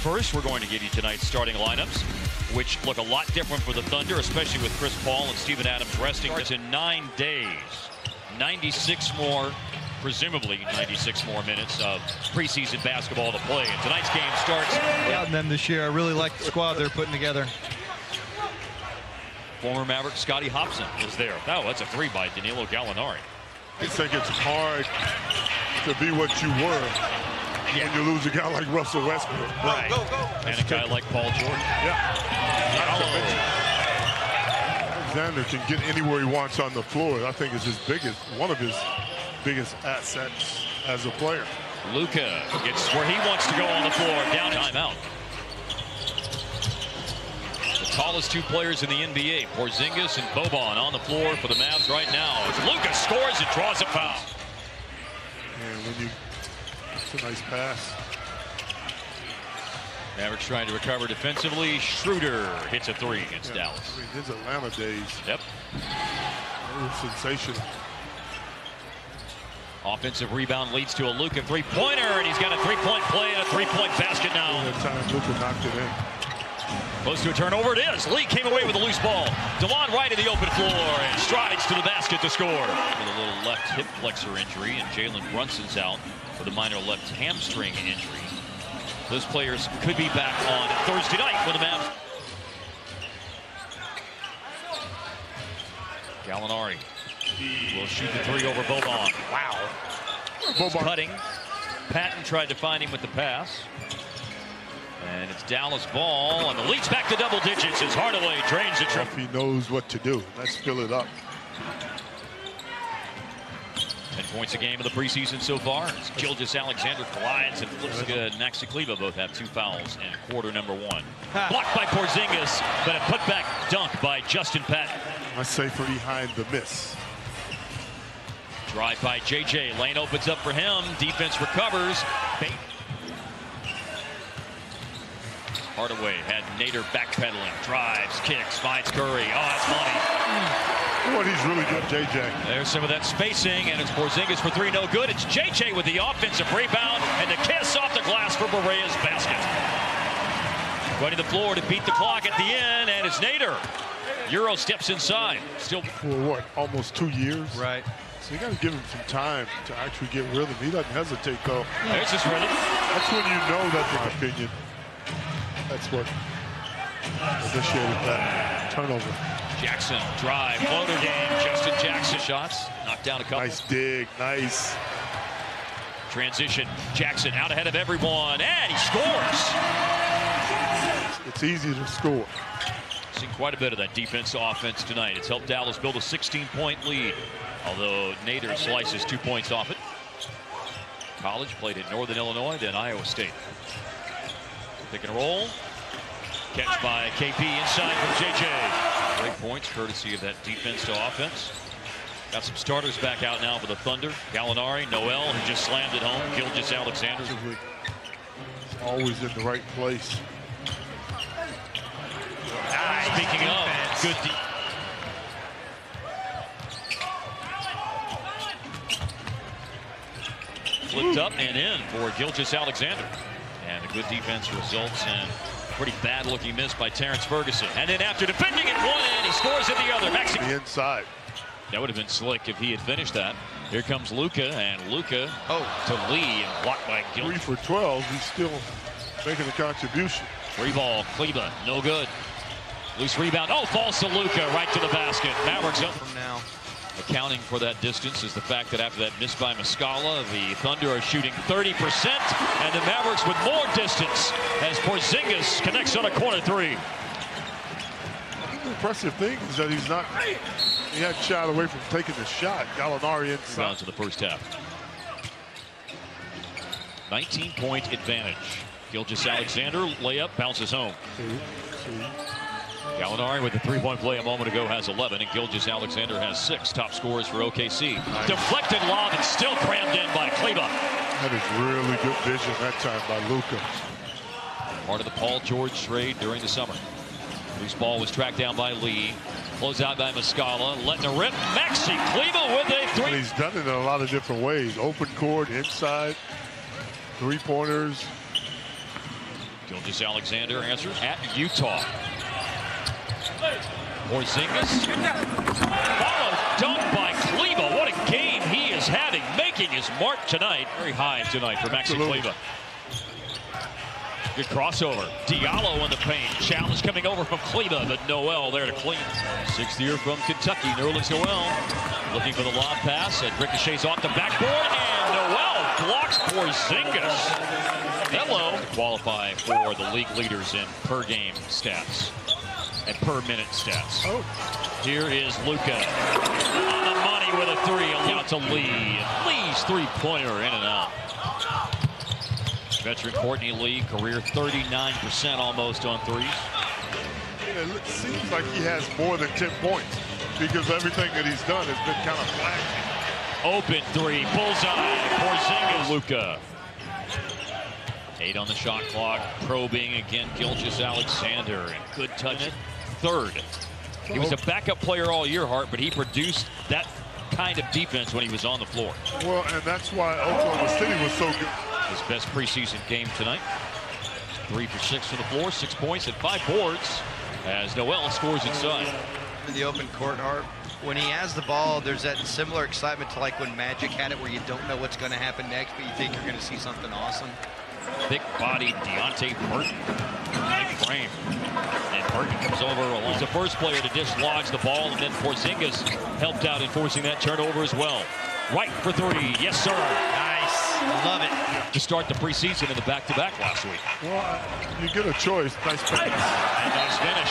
First, we're going to give you tonight's starting lineups, which look a lot different for the Thunder, especially with Chris Paul and Steven Adams resting. It's in 9 days. 96 more, presumably 96 more minutes of preseason basketball to play. And tonight's game starts. And them this year. I really like the squad they're putting together. Former Maverick Scotty Hobson is there. Oh, that's a 3 by Danilo Gallinari. I think it's hard to be what you were when you lose a guy like Russell Westbrook. Right. And a guy like Paul George. Yeah. Alexander can get anywhere he wants on the floor. I think it's one of his biggest assets as a player. Luka gets where he wants to go on the floor. Down timeout. The tallest 2 players in the NBA, Porzingis and Boban, on the floor for the Mavs right now. As Luka scores and draws a foul. And it's a nice pass. Mavericks trying to recover defensively. Schroeder hits a 3 against Dallas. I mean, his Atlanta days. Yep. It was sensational. Offensive rebound leads to a Luka 3-pointer, and he's got a 3-point play and a 3-point basket now. That time Luka knocked it in. Close to a turnover, it is. Lee came away with a loose ball. DeLon Wright in the open floor and strides to the basket to score. With a little left hip flexor injury, and Jalen Brunson's out with a minor left hamstring injury. Those players could be back on Thursday night for the Mavs. Gallinari will shoot the 3 over Boban. Wow. Boban Cutting. Patton tried to find him with the pass. And it's Dallas ball, and the lead's back to double digits as Hardaway drains the trip. He knows what to do. Let's fill it up. 10 points a game in the preseason so far. As Gilgeous Alexander collides and flips good. Maxi Kleber both have 2 fouls in quarter number 1. Blocked by Porzingis, but a putback dunk by Justin Patton. I say for behind the miss. Drive by JJ. Lane opens up for him. Defense recovers. Hardaway had Nader backpedaling. Drives, kicks, finds Curry. Oh, that's money. Boy, he's really good, JJ. There's some of that spacing, and it's Porzingis for 3, no good. It's JJ with the offensive rebound, and the kiss off the glass for Berea's basket. Going to the floor to beat the clock at the end, and it's Nader. Euro steps inside. Still for what, almost 2 years? Right. So you got to give him some time to actually get rhythm. He doesn't hesitate, though. There's his rhythm. That's when you know that, in my opinion. That's what initiated that turnover. Jackson, drive, floater game. Justin Jackson shots. Knocked down a couple. Nice dig, nice. Transition. Jackson out ahead of everyone, and he scores. It's easy to score. Seen quite a bit of that defense to offense tonight. It's helped Dallas build a 16-point lead, although Nader slices 2 points off it. College played at Northern Illinois, then Iowa State. Pick and roll. Catch by KP inside from JJ. Great points courtesy of that defense to offense. Got some starters back out now for the Thunder. Gallinari, Noel, who just slammed it home. Gilgeous Alexander. Always in the right place. Speaking of, good flipped up and in for Gilgeous Alexander. And a good defense results in a pretty bad-looking miss by Terrence Ferguson. And then after defending it one end, he scores at the other. The inside. That would have been slick if he had finished that. Here comes Luka, and Luka to Lee, and blocked by Gilgeous. 3 for 12. He's still making a contribution. 3 ball, Kleber, no good. Loose rebound. Oh, falls to Luka, right to the basket. Mavericks up from now. Accounting for that distance is the fact that after that miss by Muscala, the Thunder are shooting 30%, and the Mavericks with more distance as Porzingis connects on a corner 3. The impressive thing is that he had shot away from taking the shot. Gallinari inside. Down to the first half. 19-point advantage. Gilgeous Alexander layup bounces home. Gallinari with the 3-point play a moment ago has 11, and Gilgeous Alexander has 6 top scorers for OKC. Nice. Deflected lob and still crammed in by Kleber. That is really good vision that time by Luka. Part of the Paul George trade during the summer. Loose ball was tracked down by Lee. Closed out by Muscala. Letting it rip. Maxi Kleber with a 3. And he's done it in a lot of different ways. Open court, inside, 3-pointers. Gilgeous-Alexander answers at Utah. Porzingis. Follow dunk by Kleber. What a game he is having, making his mark tonight. Very high tonight for Maxi Kleber. Good crossover. Diallo in the paint. Challenge coming over from Kleber, but Noel there to clean. Sixth year from Kentucky, Nerlens Noel. Looking for the lob pass. It ricochets off the backboard, and Noel blocks Porzingis. Hello. Qualify for the league leaders in per game stats and per minute stats. Oh. Here is Luka on the money with a three. Out to Lee. Lee's three-pointer in and out. Veteran Courtney Lee, career 39% almost on threes. Yeah, it seems like he has more than 10 points because everything that he's done has been kind of flashy. Open three, bullseye, Porzingis, Luka. 8 on the shot clock, probing again, Gilgeous-Alexander, and good touch. Third. He was a backup player all year, Hart, but he produced that kind of defense when he was on the floor. Well, and that's why Oklahoma City was so good. His best preseason game tonight. 3 for 6 from the floor, 6 points and 5 boards as Noel scores inside. In the open court, Hart, when he has the ball, there's that similar excitement to like when Magic had it, where you don't know what's going to happen next, but you think you're going to see something awesome. Thick-bodied Deonte Burton, big frame, and Burton comes over along. He's the first player to dislodge the ball, and then Porzingis helped out in forcing that turnover as well. Right for three, yes sir. Nice, love it. To start the preseason in the back-to-back last week. Well, you get a choice. Nice pass. And nice finish.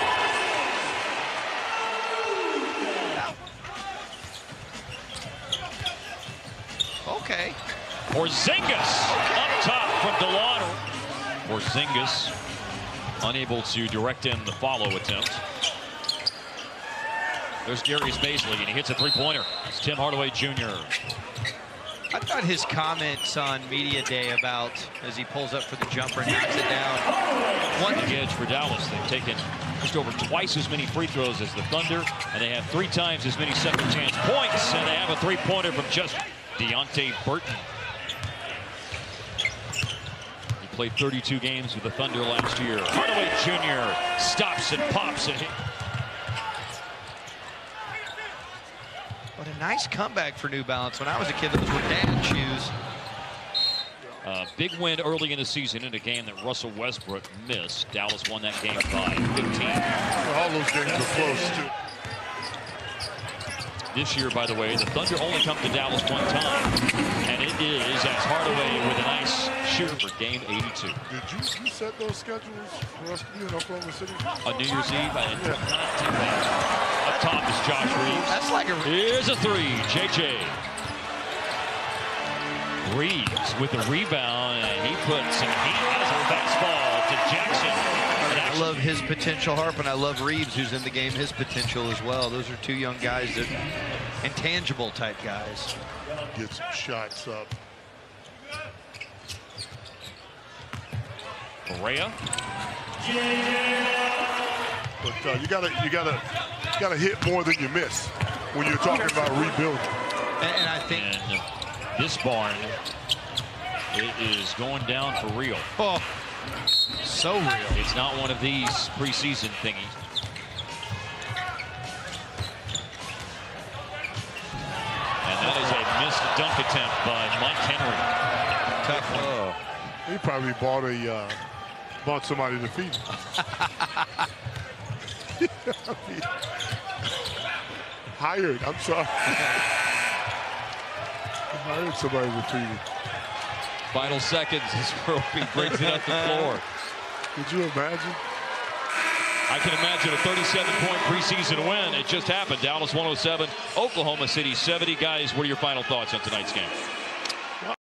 Okay. Porzingis up top from Delano. Porzingis unable to direct in the follow attempt. There's Darius Bazley, and he hits a three-pointer. It's Tim Hardaway Jr. I thought his comments on Media Day about as he pulls up for the jumper and knocks it down. One edge for Dallas. They've taken just over twice as many free throws as the Thunder, and they have 3 times as many second chance points, and they have a three-pointer from just Deonte Burton. He played 32 games with the Thunder last year. Hardaway Jr. stops and pops and hit. What a nice comeback for New Balance. When I was a kid, those were dad's shoes. Big win early in the season in a game that Russell Westbrook missed. Dallas won that game by 15. All those games are close, too. This year, by the way, the Thunder only come to Dallas one time, and it is as Hardaway with a nice shoot for game 82. Did you set those schedules for us to be in Oklahoma City? On New Year's Eve, I did not do that. Up top is Josh Reeves. That's like a... Here's a three, JJ. Reeves with the rebound, and he puts some heat as a fastball to Jackson. I love his potential, Harp, and I love Reeves, who's in the game, his potential as well. Those are 2 young guys, that intangible type guys. Get some shots up. Correa. But you gotta hit more than you miss when you're talking about rebuilding. And I think this barn, it is going down for real. Oh, so real. It's not one of these preseason thingies. And that is a missed dunk attempt by Mike Henry. Tough one. Oh. He probably bought somebody to feed him. Hired, I'm sorry. Hired somebody to feed him. Final seconds as Roby brings it up the floor. Could you imagine? I can imagine a 37-point preseason win. It just happened. Dallas 107, Oklahoma City 70. Guys, what are your final thoughts on tonight's game?